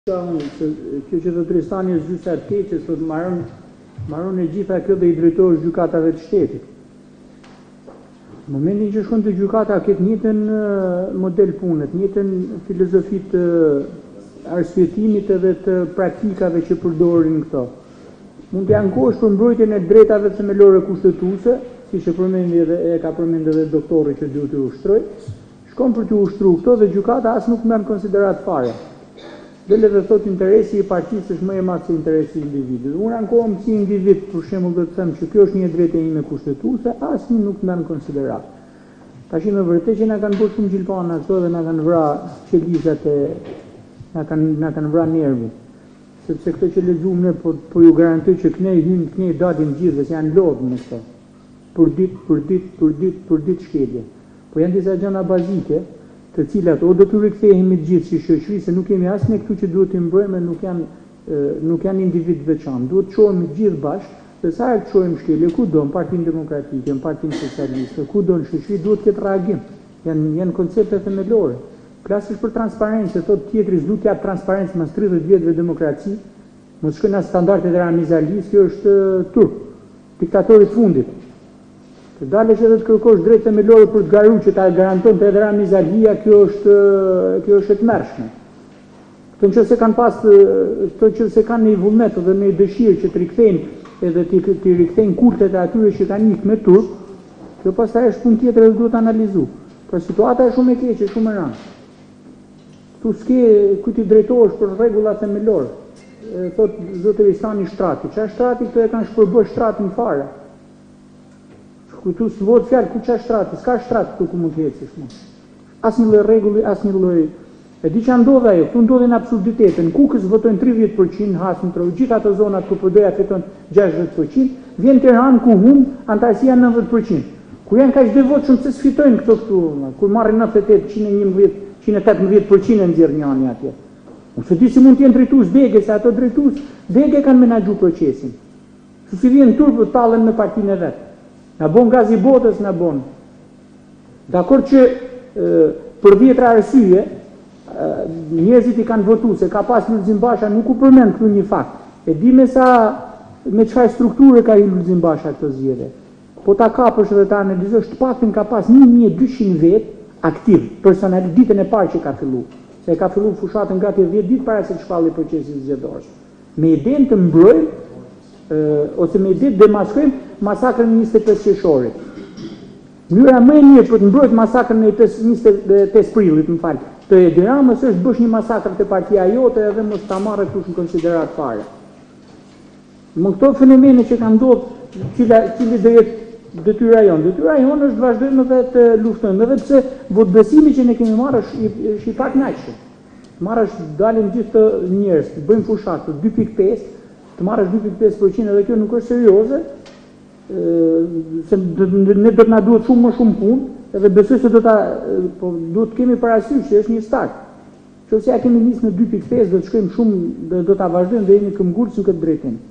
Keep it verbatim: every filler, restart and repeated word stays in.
Kjo që të Tristani është gjysa të keqe, sot marron e gjitha kjo dhe i drejtohesh gjykatave të shtetit. Në momentin që shkon të gjykata këtë njëjtën model pune, të njëjtën filozofi të arsyetimit edhe të praktikave që përdorin këto. Mund të ankohesh për mbrojtjen e drejtave themelore kushtetuese, siç e përmendi edhe e ka përmendur edhe doktori që duhet të ushtroj. Shkon për të ushtruar këto dhe gjykata as nuk merr në konsiderat fare. Dhe le të thotë interesi i partisë është më i madh se interesi i individit. Unë ankohem si individ, për shembull, do të them që kjo është një drejtë ime kushtetuese, asnjë nuk merr në konsiderat. Tash në vërtetë që na kanë bërë shumë gjilpana këto dhe na kanë vrarë qelizat e na kanë na kanë vrarë nervin. Sepse këto që lexuam ne po po ju garantoj që kënej hyn, kënej dalin gjithë, se janë lodhë me këto. Për ditë, për ditë, për ditë, për ditë shkelje. Po janë disa gjëra bazike, të cilat o do të rikthehemi të gjithë si shoqëri, se nuk kemi as ne këtu që duhet të mbrojmë, nuk janë nuk janë individ veçantë. Duhet të shohemi të gjithë bashkë, dhe sa herë të shohim shkelje kudo në Partinë Demokratike, në Partinë Socialiste, kudo në shoqëri duhet të ketë reagim. Janë janë koncepte themelore. Flasësh për transparencë, thotë tjetri s'du të jap transparencë mas tridhjetë vjetëve demokraci, mos shkojnë as standardet e Ramiz Alis, kjo është turp, diktatori i fundit. Të dalësh edhe të kërkosh drejtë themelore për të garuar që ta garanton të edhe Ramiz Alia, kjo është kjo është e tmerrshme. Këto nëse kanë pas këto që se kanë një vullnet dhe një dëshirë që të rikthejnë edhe të, të rikthejnë kultet e atyre që kanë ikë me turp, kjo pastaj është punë tjetër dhe duhet analizuar. Por situata është shumë e keqe, shumë e rëndë. Tu s'ke ku ti drejtohesh për rregulla themelore. Thot zotëri Stani shtrati. Çfarë shtrati këto e kanë shpërbër shtratin fare. Këtu s'vot fjalë ku çfarë shtrati, s'ka shtrat këtu ku mund të ecësh më. Asnjë lloj rregulli, asnjë lloj. E di çfarë ndodh ajo, këtu ndodhin absurditetin. Kukës votojnë tridhjetë përqind, Hasmit, gjithë ato zonat ku P D-ja fiton gjashtëdhjetë përqind, vjen Tiranë ku humb antarësia nëntëdhjetë përqind. Ku janë kaq dhe votë shumë se sfitojnë këto këtu, kur marrin nëntëdhjetë e tetë, njëzet e një, njëzet e tetëmbëdhjetë përqind e nxjerr një ani atje. Unë se di si mund të jenë drejtues dege, se ato drejtues dege kanë menaxhu procesin. Si vjen turpë tallen me partinë e vet. Na bon gazi botës, na bon. Dakor që e, për dhjetra arsye, njerëzit i kanë votu, se ka pas Lulzim Basha, nuk u përmend këtu një fakt. E di me sa, me çfarë strukture ka i Lulzim Basha këtë zgjedhje. Po ta kapësh dhe ta analizosh, të paktën ka pas një mijë e dyqind vetë aktiv, personal, ditën e parë që ka filluar. Se ka filluar fushatën gati dhjetë ditë para se të shpalli procesi zgjedhor. Me idenë të mbrojmë, ose me ide të demaskojmë masakrën e njëzet e pesë qershorit. Mënyra më e mirë për të mbrojtur masakrën e njëzet e pesë prillit, më fal, të Edi Ramës është bësh një masakër te partia jote edhe mos ta marrë kush në konsiderat fare. Më këto fenomene që kanë ndodhur, cila cili do jetë detyra jonë. Detyra jonë është të vazhdojmë edhe të luftojmë, edhe pse votbesimi që ne kemi marrë është i pak kënaqshëm. Të marrësh dalin gjithë të njerëz, të bëjmë fushatë dy pikë pesë, të marrësh dy pikë pesë përqind edhe kjo nuk është serioze, se ne do të na duhet shumë më shumë punë, edhe besoj se do ta po duhet kemi parasysh që është një start. Nëse ja kemi nisë në dy pikë pesë do të shkojmë shumë, do ta vazhdojmë dhe jemi këmbgulës në këtë drejtim.